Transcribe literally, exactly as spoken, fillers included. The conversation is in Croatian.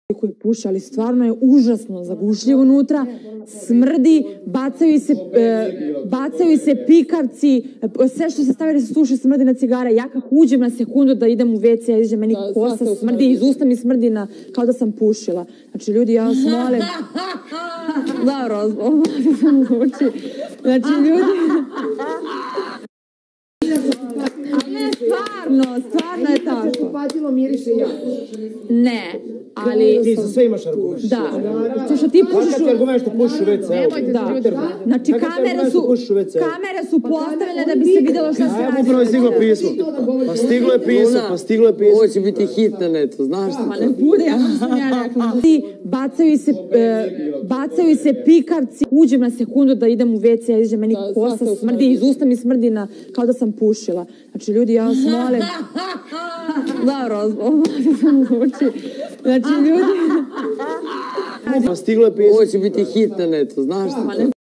koji puše, ali stvarno je užasno zagušljivo unutra, smrdi, bacaju se, e, bacaju se pikavci, sve što se stavlja da se suši smrdi na cigare. Ja kako uđem na sekundu da idem u ve ce, ja izađem, meni kosa smrdi, iz usta mi smrdi na, kao da sam pušila. Znači, ljudi, ja vas molim... Dobro, ovo sam zvuči. Znači, ljudi... Ne, stvarno, stvarno je tako. Što upatilo miriše ja. Ne, ali... Ti za sve imaš argument. Da, to što ti pušiš... Kakvi argument što pušiš u ve ce? Nemojte Da, ljudi. znači kamere su, kamere su postavljene da bi se vidjelo šta se Evo radi. upravo je stiglo pismo. Pa stiglo je pismo, pa stiglo je pismo. Ovo će biti hit na netu, znaš što? Pa ne bude, ja sam ja rekla. Ti bacaju se, e, bacaju se pikavci, uđem na sekundu da idem u ve ce, ja izađem, meni kosa smrdi, iz usta mi smrdi na, kao da sam pušila. Znači, ljudi, ja vas molim... Dobro, ovo sam zvuči. Znači, ljudi... Pa stiglo je pismo. Ovo će biti hit na netu, znaš što?